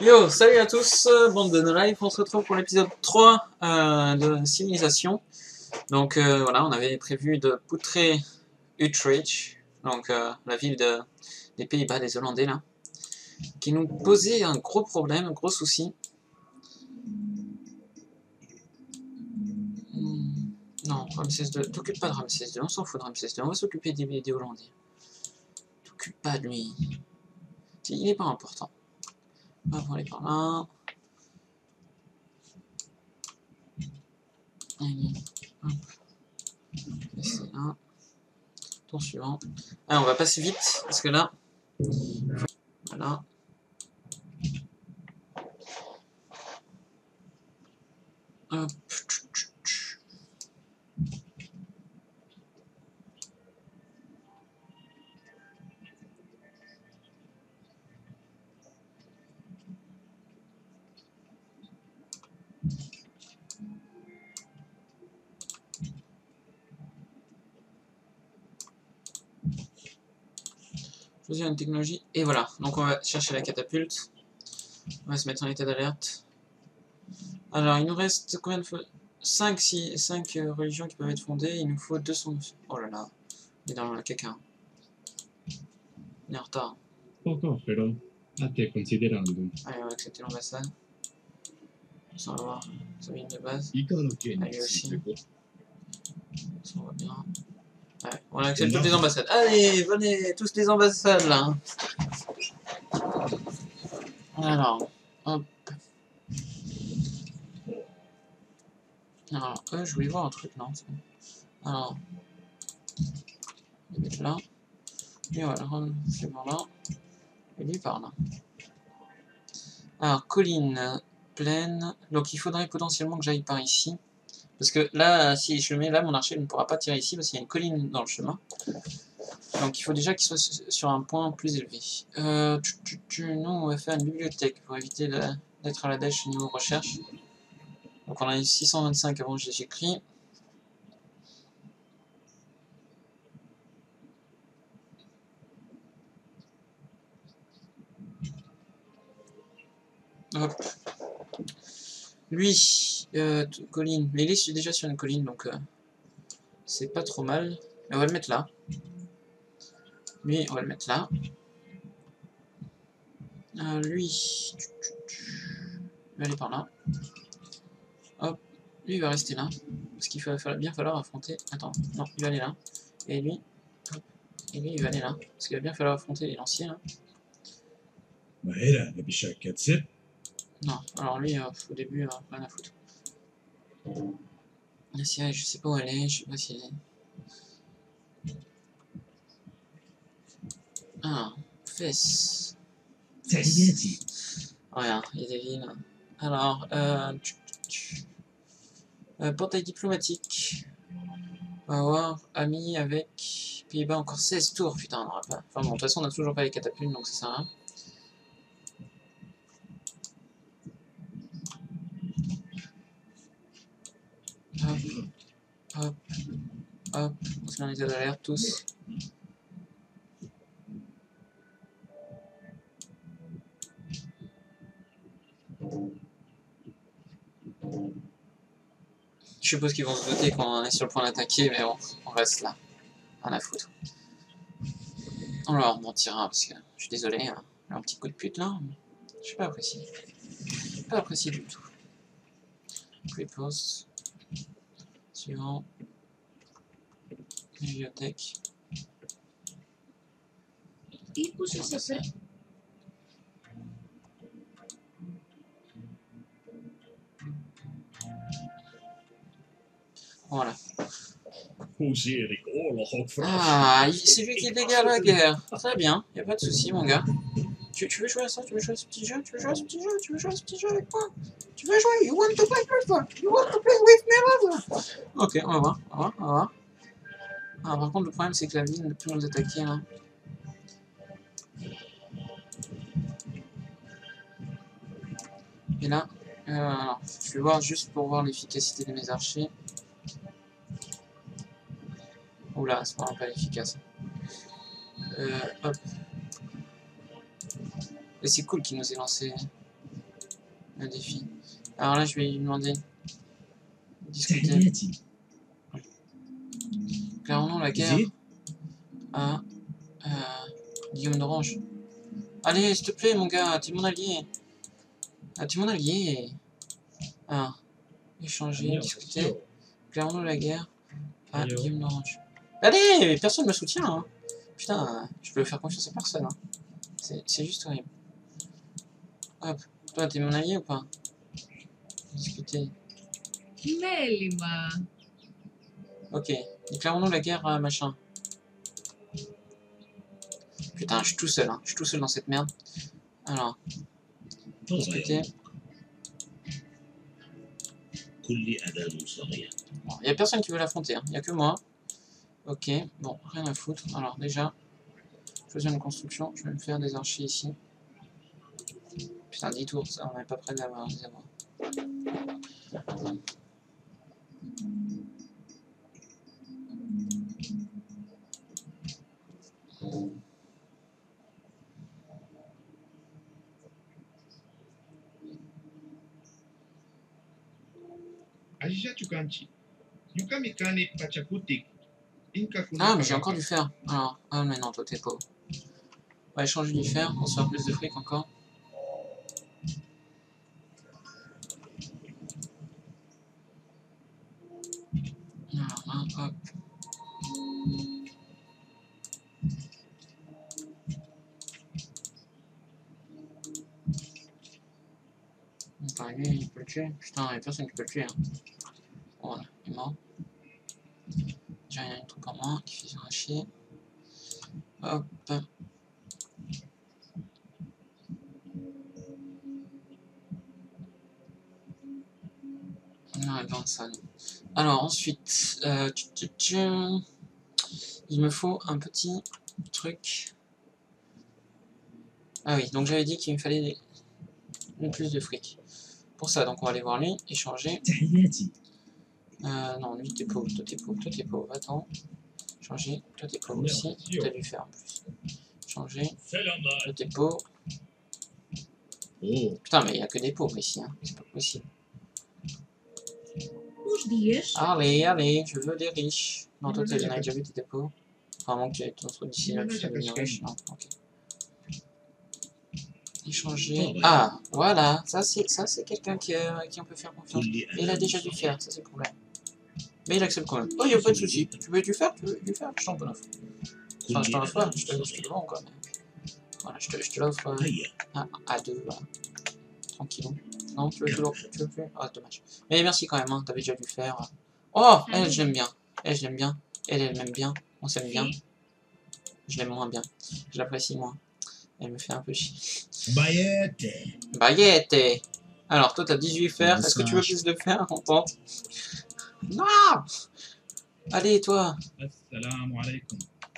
Yo, salut à tous, bande de No Life, on se retrouve pour l'épisode 3 de Civilisation. Donc voilà, on avait prévu de poutrer Utrecht, donc la ville des Pays-Bas, des Hollandais là, qui nous posait un gros problème, un gros souci. Non, Ramsès II, t'occupe pas de Ramsès II, on s'en fout de Ramsès II, on va s'occuper des Hollandais. T'occupe pas de lui, il est pas important. On va aller par là. Allez, hop. Et c'est là. Tour suivant. Alors on va passer vite, parce que là... Voilà. Hop. Choisir une technologie, et voilà. Donc on va chercher la catapulte. On va se mettre en état d'alerte. Alors il nous reste combien de fois 5 religions qui peuvent être fondées, il nous faut 200... Oh là là, il est dans le caca. Il est en retard. Però a te considerando. Allez, on va accepter l'ambassade. Sans avoir sa ligne de base. Allez aussi. Ça va bien. Ouais, on accepte toutes les ambassades. Allez, venez, tous les ambassades là. Alors, hop. Alors, je voulais voir un truc, non. Alors, on va mettre là. Et voilà, c'est par là. Et lui par là. Alors, colline, plaine. Donc il faudrait potentiellement que j'aille par ici. Parce que là, si je le mets là, mon archer ne pourra pas tirer ici parce qu'il y a une colline dans le chemin. Donc il faut déjà qu'il soit sur un point plus élevé. Nous, on va faire une bibliothèque pour éviter d'être à la dèche au niveau recherche. Donc on a eu 625 avant que j'écris. Hop. Lui, colline. Mais il est déjà sur une colline, donc c'est pas trop mal. Et on va le mettre là. Lui, on va le mettre là. Lui, il va aller par là. Hop, lui il va rester là. Parce qu'il va bien falloir affronter... Attends, non, il va aller là. Et lui, hop, et lui il va aller là. Parce qu'il va bien falloir affronter les lanciers là. Non, alors lui, au début, rien à foutre. La Syrie, je sais pas où elle est, je sais pas si elle est... Ah, Fès. Regarde, il y a des villes. Alors, portail diplomatique. On va voir, ami avec Pays-Bas, encore 16 tours, putain, on n'aura pas. Enfin bon, de toute façon, on n'a toujours pas les catapultes, donc ça sert à rien. Hop, hop, hop, on se met en état d'alerte tous. Je suppose qu'ils vont se douter qu'on est sur le point d'attaquer, mais bon, on reste là. Rien à foutre. On leur mentira, parce que je suis désolé, hein. Un petit coup de pute là, je suis pas apprécié. Pas apprécié du tout. Pre-post. Suivant. Bibliothèque. Voilà. Ah, c'est lui qui dégage la guerre. Très bien, y a pas de souci, mon gars. Tu veux jouer à ça? Tu veux jouer à ce petit jeu? Tu veux jouer à ce petit jeu? Tu veux jouer à ce petit jeu avec moi? Tu veux jouer? You want to play with me? You want to play with me? Ok, on va voir, on va voir, on va voir. Ah, par contre, le problème, c'est que la ville ne peut nous attaquer, là. Et là, alors, je vais voir juste pour voir l'efficacité de mes archers. Oula, c'est vraiment pas efficace. Hop. Et c'est cool qu'il nous ait lancé. un défi. Alors là, je vais lui demander de discuter. تحياتي. Clairement, la guerre زيد. à Guillaume d'Orange. Allez, s'il te plaît, mon gars, t'es mon allié. Ah, t'es mon allié. Ah, échanger, discuter. Clairement, la guerre à Guillaume d'Orange. Allez, personne me soutient. Hein. Putain, je peux faire confiance à personne. Hein. C'est juste horrible. Hop, toi, t'es mon allié ou pas? Discuter. Melima. Ok, déclarons-nous la guerre à machin. Putain, je suis tout seul, hein. Je suis tout seul dans cette merde. Alors, discuter. كل أذان صغير. Bon, y a personne qui veut l'affronter, hein. Y a que moi. Ok, bon, rien à foutre. Alors, déjà, choisir une construction. Je vais me faire des archers ici. Putain, 10 tours, ça, on n'est pas près d'avoir les avoir. Ah, mais j'ai encore du fer. Alors, ah, mais non, toi, t'es pauvre. On va échanger du fer pour se faire plus de fric encore. Alors, hein, hop. Enfin, lui, il peut le tuer. Putain, il y a personne qui peut le tuer. Hein. Voilà, il est mort. Déjà, il y a une troupe en moins qui fait un chier. Hop. Non, Johnson. Alors, ensuite, il me faut un petit truc. Ah oui, donc j'avais dit qu'il me fallait plus de fric. Pour ça, donc on va aller voir lui, échanger. تحياتي. Non, lui t'es pauvre, toi t'es pauvre, toi t'es pauvre, attends. Changer, toi t'es pauvre aussi, t'as dû faire en plus. Changer, toi t'es pauvre. أوه. Putain, mais il n'y a que des pauvres ici, hein. C'est pas possible. وش ديش؟ Allez, allez, je veux des riches. Non, toi t'en as déjà vu, t'étais pauvre. Enfin, moins que tu es d'ici là, tu sois devenu riche. Non, ok. Échanger. Ah, voilà, ça c'est quelqu'un qui on peut faire confiance. كل Et il a أذان déjà du صغير. fer, ça c'est le problème. Mais il accepte quand même. Oh, il n'y a pas de souci. Tu veux du fer? Tu veux du fer? Je t'en offre. Enfin, je t'en offre pas, je te le vends quoi. Mais... Voilà, je te l'offre هيا. à 2, voilà. Tranquillou. Non, tu veux toujours, tu veux plus? Ah, dommage. Mais merci quand même, hein, t'avais déjà du fer. Oh, elle, je l'aime bien. Elle, je l'aime bien. Elle m'aime bien. On s'aime bien. Je l'aime moins bien. Je l'apprécie moins. Elle me fait un peu chier. بايات. Baguette. Alors, toi, t'as 18 fer. Est-ce que tu veux plus de fer? On tente. Non! Allez, toi. السلام عليكم.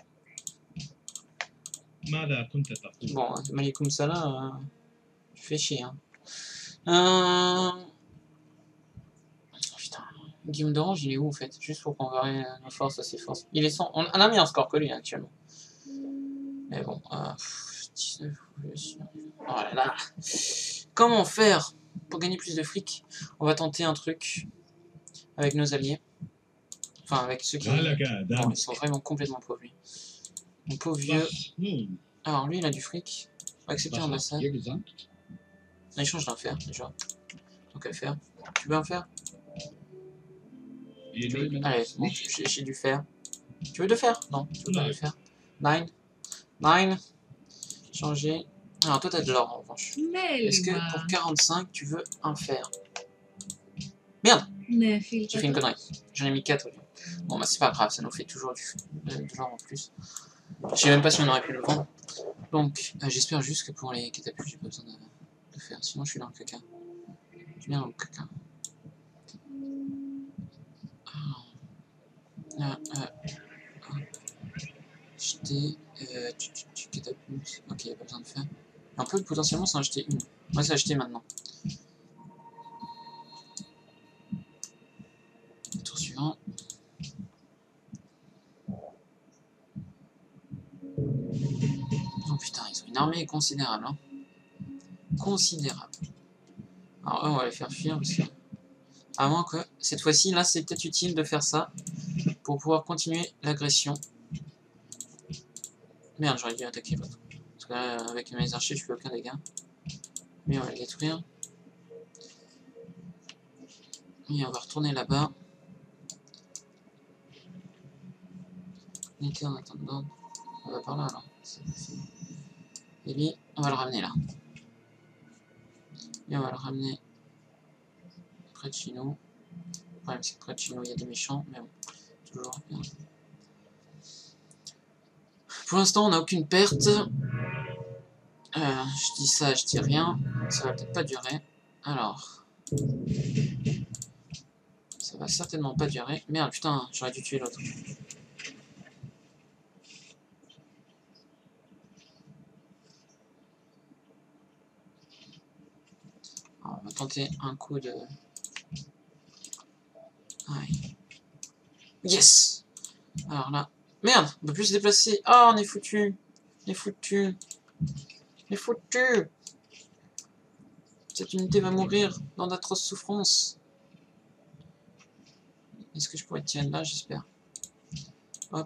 ماذا كنت تقول؟ Bon, Malikoum Salah, tu fais chier, hein. Putain, Guillaume d'Orange, il est où, en fait? Juste pour comparer nos forces à ses forces. Il est sans... On a mis un score que lui, actuellement. Mais bon, 19... Oh là là. Comment faire pour gagner plus de fric? On va tenter un truc avec nos alliés. Enfin, avec ceux qui... Bon, ils sont vraiment complètement pauvres, lui. Mon pauvre vieux... Alors, lui, il a du fric. On va accepter l'ambassade. On échange d'un fer, déjà. Tant qu'à faire. Tu veux un fer? Allez, bon, j'ai du fer. Tu veux de fer? Non, tu veux pas de fer. 9. Changer. Alors, toi, t'as de l'or, en revanche. Est-ce que pour 45, tu veux un fer? Merde! J'ai fait une connerie. J'en ai mis 4 au lieu. Bon, bah, c'est pas grave, ça nous fait toujours de l'or en plus. Je sais même pas si on aurait pu le vendre. Donc, j'espère juste que pour les catapultes, j'ai pas besoin de faire. Sinon, je suis dans le caca. Je suis bien dans le caca. Acheter. Tu catapultes. Ok, y'a pas besoin de faire. On peut potentiellement s'en acheter une. On va s'acheter maintenant. Tour suivant. Oh putain, ils ont une armée considérable. Hein. Considérable. Alors eux, on va les faire fuir parce que... À moins que, cette fois-ci, là, c'est peut-être utile de faire ça pour pouvoir continuer l'agression. Merde, j'aurais dû attaquer l'autre. Parce que là, avec mes archers, je fais aucun dégât. Mais on va le détruire. Et on va retourner là-bas. Unité en attendant. On va par là, alors. Et lui, on va le ramener là. Et on va le ramener près de chez nous. Le problème, c'est que près de chez nous, il y a des méchants. Mais bon, toujours bien. Pour l'instant, on n'a aucune perte. Je dis ça, je dis rien. Ça va peut-être pas durer. Alors. Ça va certainement pas durer. Merde, putain, j'aurais dû tuer l'autre. Alors, on va tenter un coup de... Aïe. Yes! Alors là... Merde, on peut plus se déplacer. Ah, on est foutu. On est foutu. On est foutu. Cette unité va mourir dans d'atroces souffrances. Est-ce que je pourrais tirer de là, j'espère. Hop.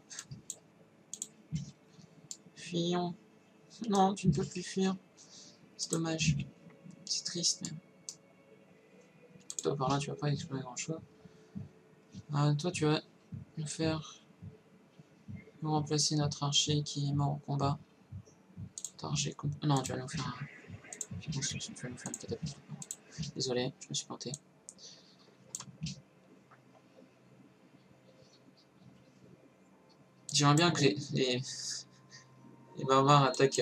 Fuyons. Non, tu ne peux plus fuir. C'est dommage. C'est triste, mais... Toi, par là, tu vas pas explorer grand-chose. Toi, tu vas nous faire... nous remplacer notre archer qui est mort au combat. Archer... Non, tu vas nous faire un... Tu vas nous faire une catapulte. Désolé, je me suis planté. J'aimerais bien que les barbares attaquent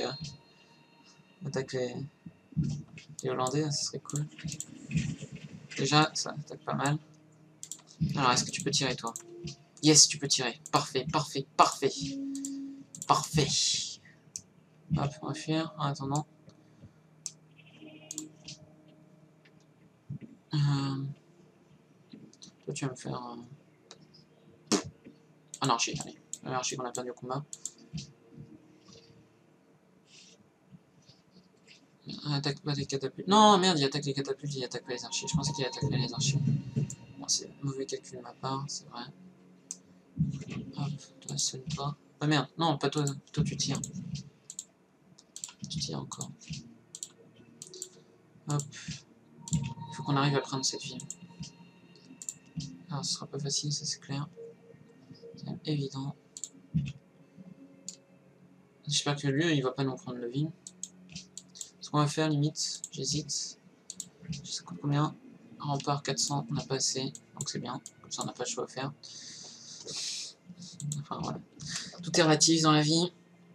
les Hollandais, ça serait cool. Déjà, ça attaque pas mal. Alors, est-ce que tu peux tirer, toi? Yes, tu peux tirer. Parfait, parfait, parfait. Parfait. Hop, on va fuir en attendant. Toi, tu vas me faire... un archer, allez. Un archer qu'on a perdu au combat. Attaque pas les catapultes. Non, merde, il attaque les catapultes, il attaque pas les archers. Je pensais qu'il attaquerait les archers. Bon, c'est mauvais calcul de ma part, c'est vrai. Hop, toi, seul toi. Ah merde, non, pas toi, toi tu tires. Tu tires encore. Hop. Il faut qu'on arrive à prendre cette ville. Alors, ce sera pas facile, ça c'est clair. C'est évident. J'espère que lui, il va pas nous prendre le ville. Ce qu'on va faire, limite, j'hésite. Je sais combien. Rempart 400, on n'a pas assez, donc c'est bien. Comme ça, on n'a pas de choix à faire. Enfin, voilà. Tout est relatif dans la vie.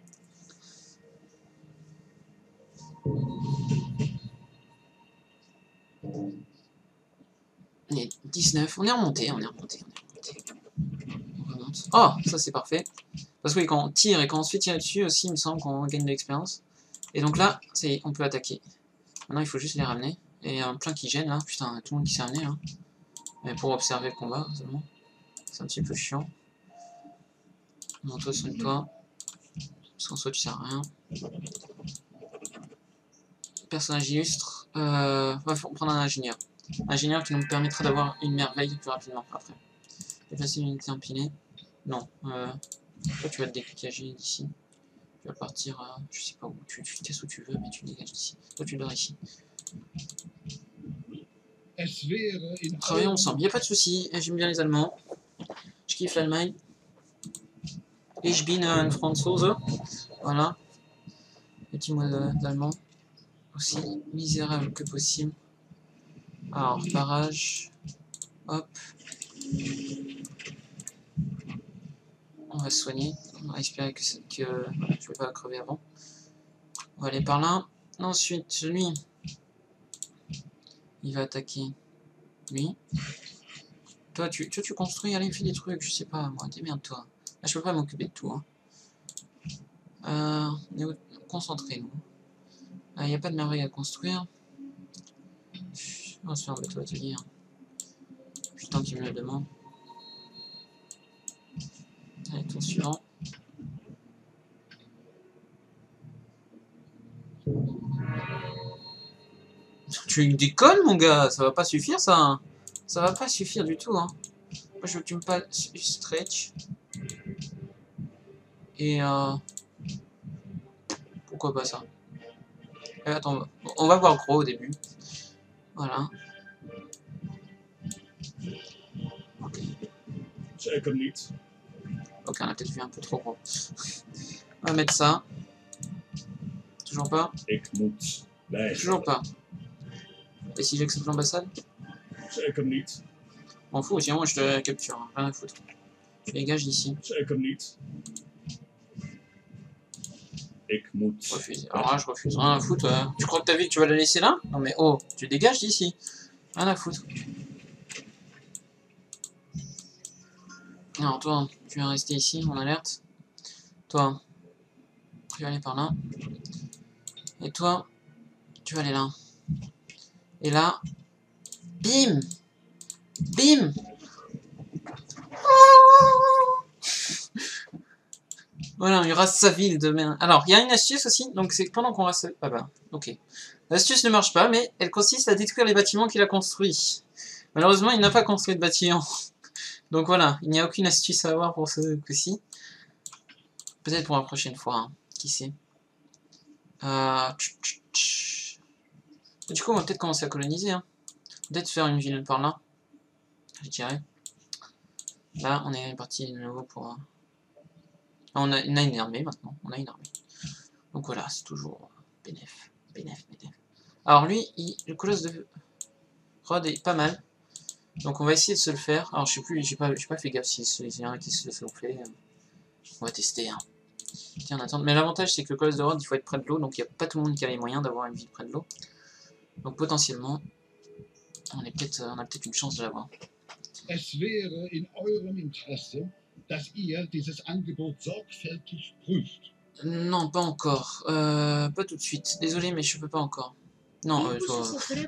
On est 19, on est remonté, on est remonté. On remonte. Oh, ça c'est parfait. Parce que oui, quand on tire et quand on se fait tirer dessus aussi, il me semble qu'on gagne de l'expérience. Et donc là, on peut attaquer. Maintenant, il faut juste les ramener. Et il y a un plein qui gêne là. Putain, tout le monde qui s'est ramené là. Mais pour observer le combat seulement. C'est un petit peu chiant. Non, toi, soigne-toi. Parce qu'en soi, tu sers à rien. Personnage illustre. On va prendre un ingénieur. Ingénieur qui nous permettra d'avoir une merveille plus rapidement après. Déplacer une unité empilée. Non. Toi, tu vas te dégager d'ici. Tu vas partir, je sais pas où. Tu testes où tu veux, mais tu te dégages d'ici. Toi, tu dors ici. Travaillons ensemble. Y a pas de souci. J'aime bien les Allemands. Je kiffe l'Allemagne. Ich bin ein Franzose. Voilà. Petit mot d'allemand. Aussi misérable que possible. Alors, barrage. Hop. On va se soigner. On va espérer que je ne vais pas crever avant. On va aller par là. Ensuite, lui. Il va attaquer lui. Toi, tu construis. Allez, fais des trucs. Je sais pas, moi. Démerde-toi. Là, je peux pas m'occuper de tout. Hein. Concentrez-nous. Il n'y a pas de merveille à construire. On va se faire embêter au atelier. Putain, qui me le demande. Allez, tour suivant. Tu déconnes, mon gars, ça va pas suffire, ça. Hein. Ça va pas suffire du tout, hein. Moi, je veux que tu me passes stretch. Et pourquoi pas ça? Attends, on va voir gros au début. Voilà. Ok. Ok, on a peut-être vu un peu trop gros. On va mettre ça. Toujours pas. Toujours pas. Et si j'accepte l'ambassade? M'en fous, sinon je te capture. Hein. Rien à foutre. Je dégage d'ici. Refuse. Alors là, je refuse. Rien à foutre. Tu crois que ta vie, tu vas la laisser là? Non mais oh, tu dégages d'ici. Rien à foutre. Alors toi, tu vas rester ici, en alerte. Toi, tu vas aller par là. Et toi, tu vas aller là. Et là, bim! Bim! Voilà, il rase sa ville demain. Alors, il y a une astuce aussi, donc c'est pendant qu'on rase... Ah bah, ok. L'astuce ne marche pas, mais elle consiste à détruire les bâtiments qu'il a construits. Malheureusement, il n'a pas construit de bâtiment. Donc voilà, il n'y a aucune astuce à avoir pour ce coup-ci. Peut-être pour la prochaine fois, hein. Qui sait. Du coup, on va peut-être commencer à coloniser. Hein. Peut-être faire une ville par là. Je dirais. Là, on est parti de nouveau pour... on a une armée maintenant. On a une armée. Donc voilà, c'est toujours bénéf. Bénéf. Alors lui, le colosse de Rhodes est pas mal. Donc on va essayer de se le faire. Alors je sais plus, j'ai pas fait gaffe si y en a qui se le sont fait. On va tester. Hein. Tiens, on attend. Mais l'avantage c'est que le colosse de Rhodes, il faut être près de l'eau. Donc il n'y a pas tout le monde qui a les moyens d'avoir une ville près de l'eau. Donc potentiellement, on a peut-être une chance de l'avoir. Es wäre in eurem Interesse, dass ihr dieses Angebot sorgfältig prüft. Non, pas encore. Pas tout de suite. Désolé, mais je peux pas encore. Non, toi...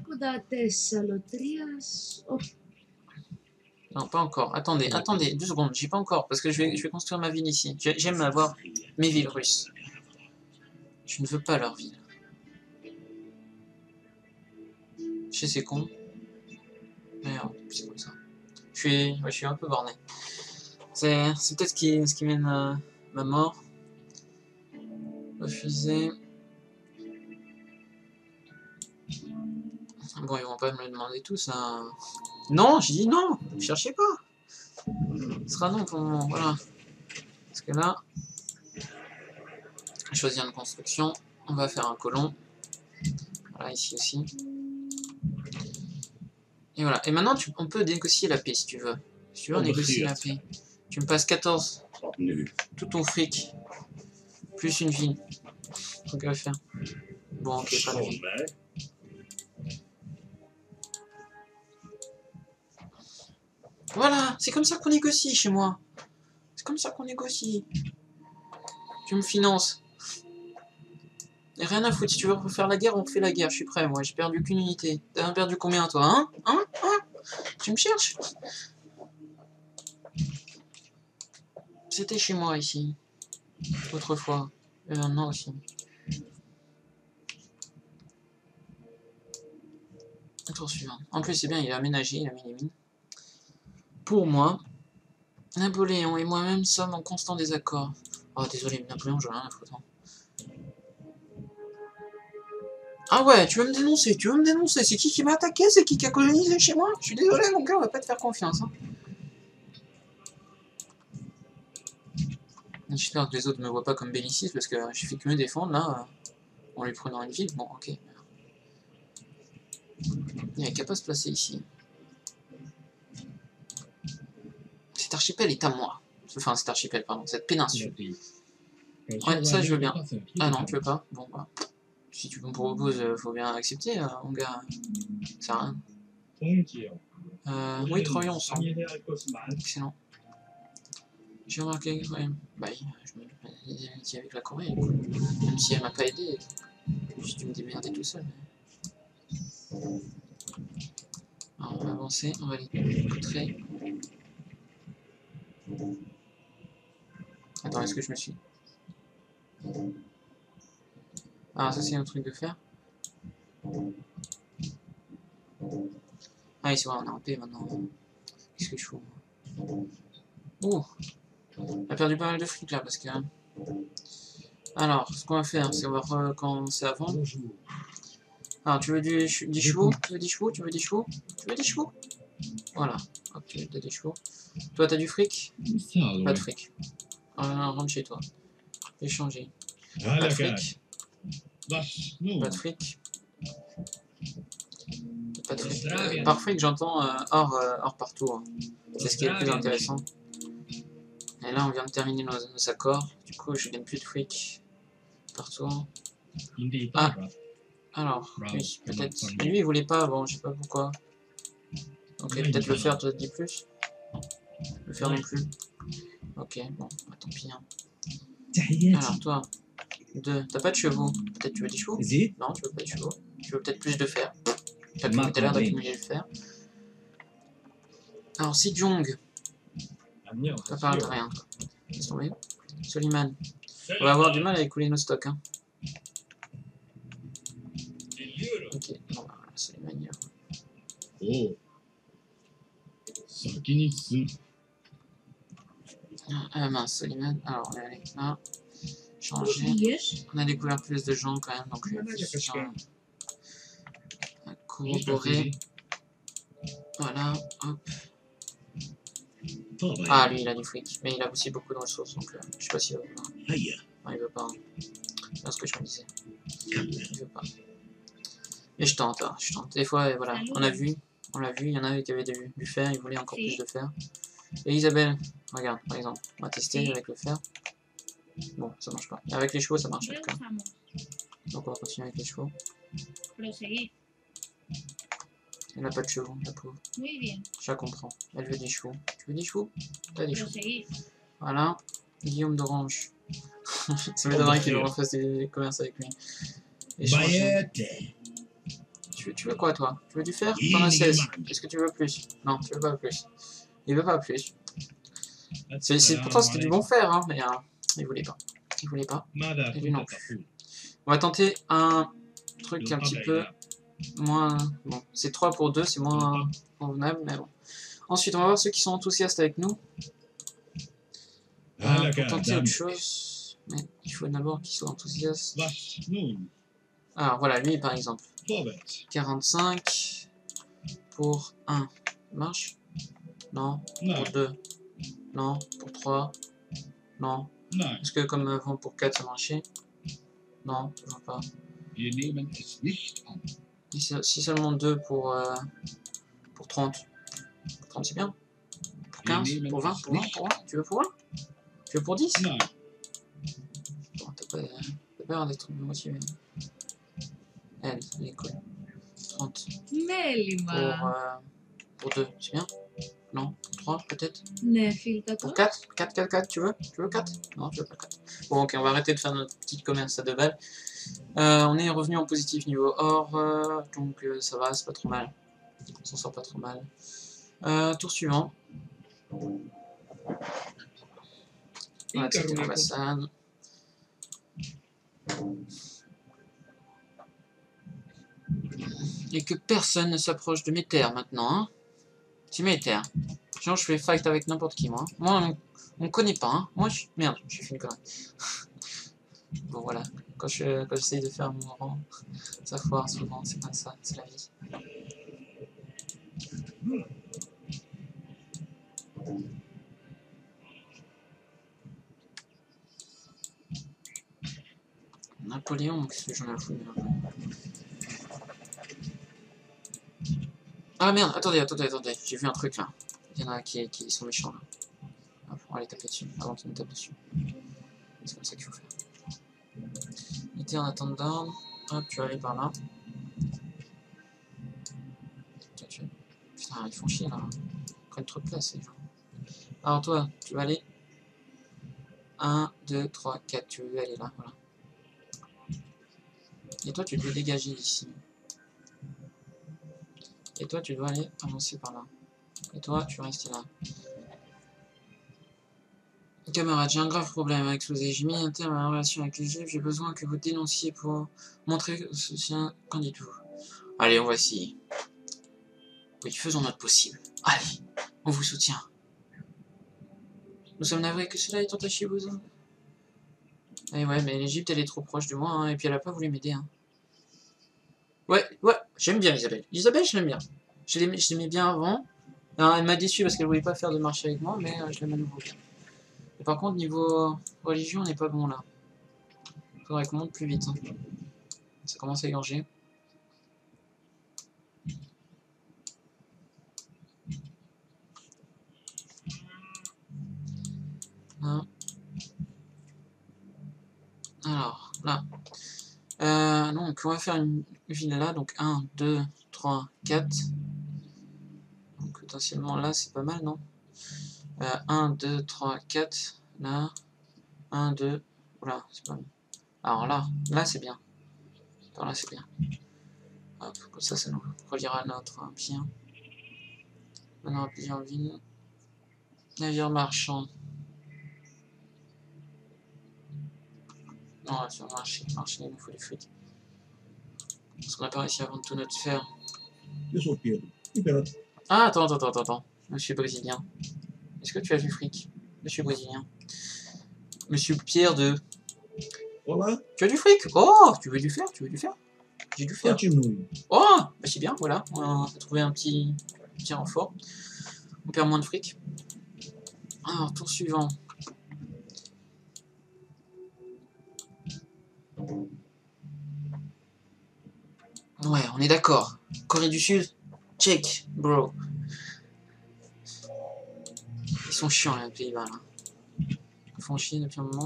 Non, pas encore. Attendez, 2 secondes. J'ai pas encore, parce que je vais construire ma ville ici. J'aime avoir mes villes russes. Je ne veux pas leur ville. Je sais c'est con. Merde, c'est comme ça. Je suis un peu borné. C'est peut-être ce qui mène à ma mort. Refuser. Bon, ils vont pas me le demander tous. Hein. Non, j'ai dit non. Ne cherchez pas. Ce sera non pour le moment. Voilà. Parce que là, je vais choisir une construction. On va faire un colon. Voilà, ici aussi. Et voilà. Et maintenant, on peut négocier la paix si tu veux. Si tu veux, on négocie la paix. Tu me passes 14. Tout ton fric. Plus une ville. Donc, à faire. Bon, ok, pas la ville. Voilà, c'est comme ça qu'on négocie chez moi. C'est comme ça qu'on négocie. Tu me finances. Et rien à foutre, si tu veux refaire la guerre, on fait la guerre, je suis prêt, moi, j'ai perdu qu'une unité. T'as perdu combien, toi, hein Tu me cherches? C'était chez moi, ici. Autrefois. Et maintenant aussi. Tour suivant. En plus, c'est bien, il a aménagé, il a mis les mines. Pour moi, Napoléon et moi-même sommes en constant désaccord. Oh, désolé, Napoléon, j'ai rien à foutre. Ah ouais, tu veux me dénoncer, c'est qui m'a attaqué, c'est qui a colonisé chez moi? Je suis désolé, mon gars, on va pas te faire confiance. Hein. J'espère que les autres me voient pas comme belliciste, parce que j'ai fait que me défendre, là, en lui prenant une ville. Bon, ok. Il n'est qu'à pas se placer ici. Cet archipel est à moi. Enfin, cet archipel, pardon, cette péninsule. Ouais, ça, je veux bien. Ah non, tu veux pas? Bon, bah... Si tu me proposes, faut bien accepter, mon gars. Ça sert à rien. Oui, travaillons ensemble. Excellent. J'ai remarqué quand même. Bah, je me dis amitié avec la Corée, écoute. Même si elle m'a pas aidé. J'ai dû me démerder tout seul. Alors, on va avancer, on va les coutrer. Attends, est-ce que je me suis... Ah, ça c'est un truc de faire. Ah oui, c'est vrai, on est en paix maintenant. Qu'est-ce que je fous? Ouh, on a perdu pas mal de fric là parce que. Alors, ce qu'on va faire, c'est on va recommencer avant. Bonjour. Alors, tu veux des chevaux? Tu veux des chevaux? Tu veux des chevaux? Tu veux des chevaux? Voilà. Hop, tu as des chevaux. Toi, t'as du fric? Pas de fric. Rentre chez toi. Échanger. Pas de fric. Was nun? Pas de fric. Pas de fric. Par fric, j'entends or partout. Hein. C'est ce qui est le plus intéressant. Et là, on vient de terminer nos accords. Du coup, je gagne plus de fric partout. Ah, alors, oui, peut-être. Lui, il voulait pas, bon, je sais pas pourquoi. Ok, peut-être le faire, toi, dis plus. Le faire non plus. Ok, bon, bah, tant pis. Hein. Alors, toi, 2. T'as pas de chevaux. Peut-être tu veux des chevaux? Non, tu veux pas de chevaux. Tu veux peut-être plus de fer. T'as l'air d'accumuler le fer. Alors, si Jong. Ça parle de rien. Laisse tomber. Soliman. On va avoir du mal à écouler nos stocks. Hein. Ok, bon, bah, voilà, Soliman, il Oh. Sakinitsu. Ah mince, Soliman. Alors, on va aller là. Changer. Yes. On a découvert plus de gens quand même, donc corroborer. Voilà, hop. Ah, lui, il a du fric, mais il a aussi beaucoup de ressources, donc je sais pas s'il veut pas. Non, il veut pas. Hein. C'est ce que je me disais. Il veut pas. Mais je tente, hein, je tente. Des fois, voilà, on l'a vu, il y en avait qui avaient du fer, ils voulaient encore plus de fer. Et Isabelle, regarde, par exemple, on va tester avec le fer. Bon, ça marche pas. Et avec les chevaux, ça marche en tout cas. Donc on va continuer avec les chevaux. Elle n'a pas de chevaux, la pauvre. Je la comprends. Elle veut des chevaux. Tu veux des chevaux? T'as des chevaux. Voilà. Guillaume d'Orange. Ça m'étonnerait qu'il refasse des commerces avec lui. Échanger. Tu veux quoi, toi? Tu veux du fer? T'en as 16. Est-ce que tu veux plus? Non, tu veux pas plus. Il veut pas plus. Pourtant, c'était du bon fer, hein, mais il voulait pas. Il voulait pas. Et lui non plus. On va tenter un truc un petit peu moins... Bon, c'est 3 pour 2, c'est moins convenable, mais bon. Ensuite, on va voir ceux qui sont enthousiastes avec nous. Pour tenter autre chose, mais il faut d'abord qu'ils soient enthousiastes. Alors voilà, lui par exemple. 45 pour 1. Ça marche? Non. Pour 2. Non. Pour 3. Non. Est-ce que comme avant pour 4 ça marchait? Non, toujours pas. Si seulement 2 pour 30. Pour 30 c'est bien. Pour 15, pour 20, pour 20, pour 20. Tu veux pour 20? Tu veux pour 10? Bon, t'as pas l'air d'être motivé. Elle est cool. 30. Pour 2, c'est bien? Non, pour 3 peut-être? Pour 4? 4, tu veux? Tu veux 4? Non, tu veux pas 4. Bon, ok, on va arrêter de faire notre petit commerce à 2 balles. On est revenu en positif niveau or, donc ça va, c'est pas trop mal. On s'en sort pas trop mal. Tour suivant. Voilà, c'était l'ambassade. Et que personne ne s'approche de mes terres maintenant, hein. C'est mes terres. Sinon je fais fight avec n'importe qui, moi. Moi, on me connaît pas, hein. Moi, merde, j'ai fait une connerie. Bon, voilà. Quand j'essaye de faire mon rang, ça foire souvent, c'est comme ça, c'est la vie. Napoléon, qu'est-ce que j'en ai à foutre? Ah merde, attendez, j'ai vu un truc là. Il y en a qui sont méchants là. Hop, on va les taper dessus, avant qu'ils nous tapent dessus. C'est comme ça qu'il faut faire. Unité en attente d'ordre. Hop, tu vas aller par là. Putain, ils font chier là. Ils prennent trop de place les gens. Alors toi, tu vas aller. 1, 2, 3, 4, tu veux aller là, voilà. Et toi, tu dois dégager d'ici. Et toi, tu dois aller avancer par là. Et toi, tu restes là. Camarade, j'ai un grave problème avec Souzé. J'ai mis un terme à la relation avec les Juifs. J'ai besoin que vous dénonciez pour montrer le soutien. Qu'en dites-vous? Allez, on va essayer. Oui, faisons notre possible. Allez, on vous soutient. Nous sommes navrés que cela ait entaché vos hommes. Eh ouais, mais l'Égypte, elle est trop proche de moi, hein, et puis elle a pas voulu m'aider. Hein. Ouais, j'aime bien Isabelle. Isabelle, je l'aime bien. Je l'aimais bien avant. Alors, elle m'a déçu parce qu'elle voulait pas faire de marché avec moi, mais je l'aime à nouveau bien. Et par contre, niveau religion, on n'est pas bon là. Faudrait qu'on monte plus vite. Hein. Ça commence à égorger. Hein. Alors, là. Donc, on va faire une ville là. Donc, 1, 2, 3, 4. Donc, potentiellement là, c'est pas mal, non 1, 2, 3, 4. Là. 1, 2. Oula, c'est pas mal. Alors là c'est bien. Alors là, c'est bien. Hop, comme ça nous reliera notre bien. On aura plusieurs villes. Navire marchand. Non, sur le marché, il nous faut des fric. Parce qu'on n'a pas réussi à vendre tout notre fer. Io sono Pietro. Libero. Ah, attends. Monsieur Brésilien. Est-ce que tu as du fric? Monsieur Brésilien. Monsieur Pierre de... Voilà. Tu as du fric? Oh, tu veux du fer? J'ai du fer. Continui. Oh, bah c'est bien, voilà. On a trouvé un petit renfort. On perd moins de fric. Alors, tour suivant. Ouais, on est d'accord. Corée du Sud, check, bro. Ils sont chiants, les Pays-Bas, là. Ils font chier depuis un moment.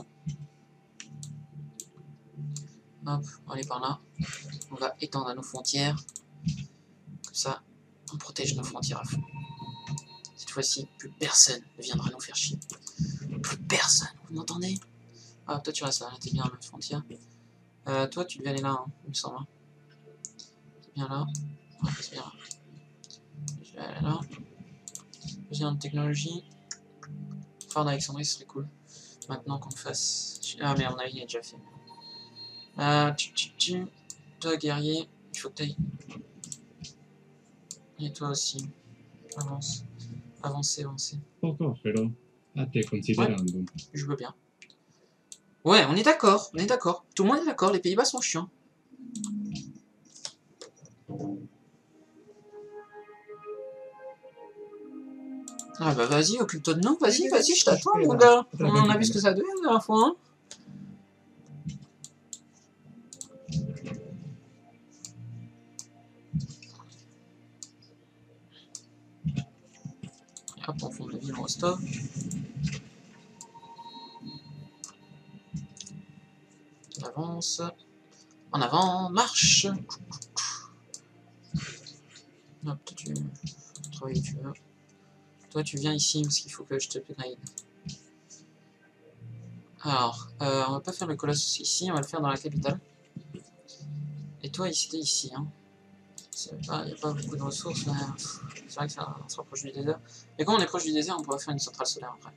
Hop, on va aller par là. On va étendre à nos frontières. Comme ça, on protège nos frontières à fond. Cette fois-ci, plus personne ne viendra nous faire chier. Plus personne, vous m'entendez? Ah, toi tu restes là, t'es bien à notre frontière. Toi tu devais aller là, hein, il me semble. T'es bien là. Ouais, c'est bien là. Je vais aller là. Besoin de technologie. Phare d'Alexandrie, ce serait cool. Maintenant qu'on fasse... Ah mais à mon avis, il est déjà fait. Toi guerrier, il faut que t'ailles. Et toi aussi. Avance. Avancez. Poco, però a te considerando. Je veux bien. Ouais, on est d'accord. Tout le monde est d'accord, les Pays-Bas sont chiants. Ah bah vas-y, occupe-toi de nous, vas-y, je t'attends mon gars. On a vu ce que ça donnait la dernière fois, hein. Hop, on fonde la ville en Rostov. On avance. En avant, marche. Hop, toi tu travailles, tu veux. Toi tu viens ici parce qu'il faut que je te upgrade. Alors, on va pas faire le colosse ici, on va le faire dans la capitale. Et toi ici, t'es ici, hein. Il n'y a pas beaucoup de ressources, mais c'est vrai que ça se rapproche du désert. Et quand on est proche du désert, on pourra faire une centrale solaire après.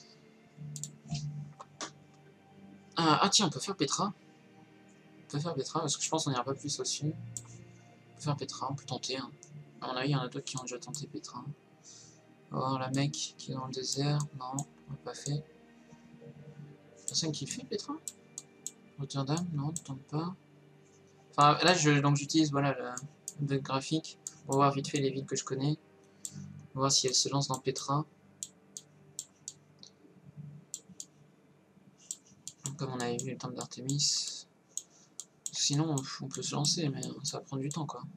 Ah tiens, on peut faire Petra. Parce que je pense qu'on n'ira pas plus au-dessus. On peut faire Petra, on peut tenter. Hein. À mon avis, il y en a d'autres qui ont déjà tenté Petra. On va voir la mec qui est dans le désert. Non, on l'a pas fait. Personne qui fait Petra? Rotterdam? Non, ne tente pas. Enfin, là, j'utilise voilà, le bug graphique pour voir vite fait les villes que je connais. On va voir si elles se lancent dans Petra. Comme on avait vu le temple d'Artémis. Sinon, on peut se lancer, mais ça va prendre du temps, quoi.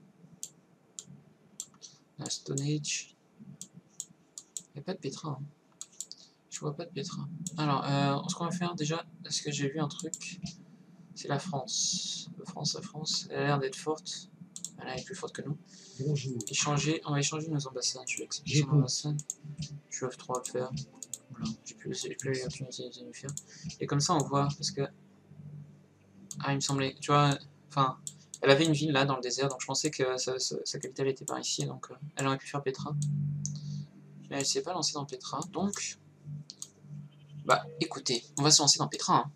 La Stone Age. Il n'y a pas de Petra. Hein. Je vois pas de Petra. Alors, ce qu'on va faire déjà, parce que j'ai vu un truc, c'est la France. La France, elle a l'air d'être forte. Elle est plus forte que nous. Bonjour. On va échanger nos ambassades. Je vais accepter son ambassade. Je suis F3 à le faire. Voilà, j'ai plus l'opportunité de le faire. Et comme ça, on voit, parce que... Ah, il me semblait, tu vois, enfin, elle avait une ville là dans le désert, donc je pensais que sa capitale était par ici, donc elle aurait pu faire Petra. Mais elle s'est pas lancée dans Petra, donc... Bah, écoutez, on va se lancer dans Petra.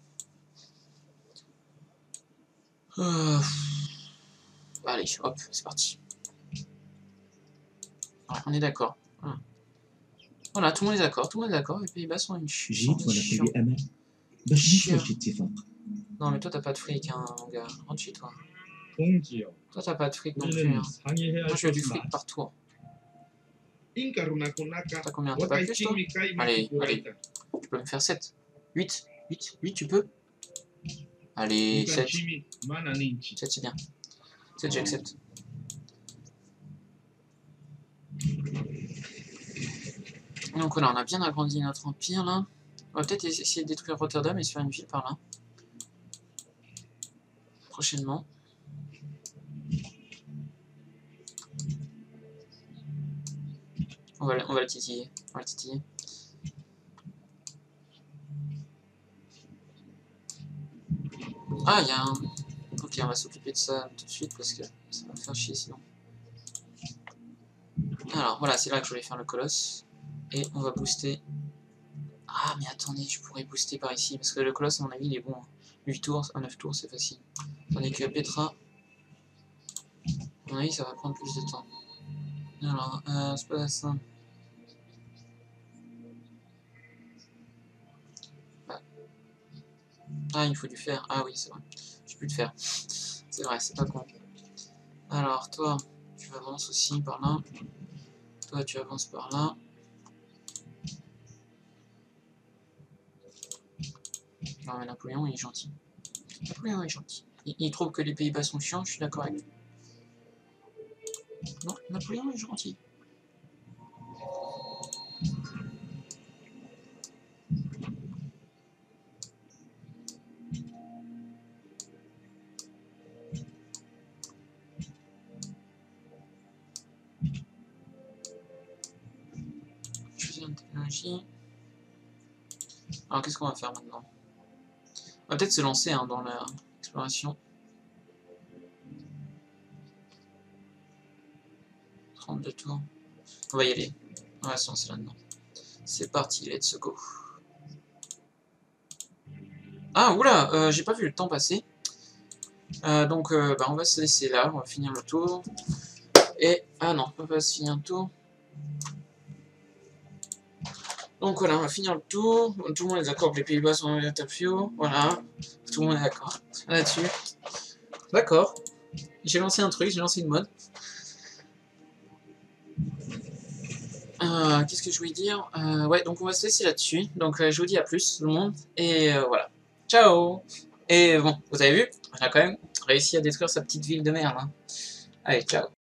Hein. Allez, hop, c'est parti. Ouais, on est d'accord. Voilà, tout le monde est d'accord, tout le monde est d'accord. Les Pays-Bas sont une جيت sont وانا chiants. كل امل باش ندخل في اتفاق. Non, mais toi, t'as pas de fric, hein, mon gars. Rentre chez toi. 동지요. Toi, t'as pas de fric non plus, 우리는 hein. 상의해야 Moi, 할 je veux du 것은 fric 많. par tour. Inka runakunaka. T'as combien? T'as pas plus, toi? Allez, allez. Tu peux me faire 7. 8. 8, tu peux? Allez, 7. 7, c'est bien. 7, j'accepte. Donc voilà, on a bien agrandi notre empire, là. On va peut-être essayer de détruire Rotterdam et se faire une ville par là. Prochainement. On va le titiller. On va le titiller. Ah, il y a un... Ok, on va s'occuper de ça tout de suite parce que ça va me faire chier sinon. Alors, voilà, c'est là que je voulais faire le colosse. Et on va booster... Ah, mais attendez, je pourrais booster par ici. Parce que le colosse, à mon avis, il est bon. 8 tours, 9 tours, c'est facile. Tandis que Petra... À mon avis, ça va prendre plus de temps. Alors, c'est pas ça. Ah, il faut du fer. Ah oui, c'est vrai. J'ai plus de fer. C'est vrai, c'est pas con. Alors, toi, tu avances aussi par là. Toi, tu avances par là. Non, mais Napoléon, il est gentil. Napoléon est gentil. Il trouve que les Pays-Bas sont chiants, je suis d'accord avec lui. Non, Napoléon est gentil. Choisir une technologie. Alors, qu'est-ce qu'on va faire maintenant? On va peut-être se lancer hein, dans l'exploration. 32 tours. On va y aller. On va se lancer là-dedans. C'est parti, let's go. Ah, oula, j'ai pas vu le temps passer. Donc, bah, on va se laisser là. On va finir le tour. Et, ah non, on va pas se finir le tour. Donc voilà, on va finir le tour. Tout le monde est d'accord que les Pays-Bas sont en Interfio. Voilà, tout le monde est d'accord là-dessus. D'accord. J'ai lancé un truc, j'ai lancé une mode. Qu'est-ce que je voulais dire? Ouais, donc on va se laisser là-dessus. Donc je vous dis à plus tout le monde. Et voilà. Ciao! Et bon, vous avez vu, on a quand même réussi à détruire sa petite ville de merde. Hein. Allez, ciao!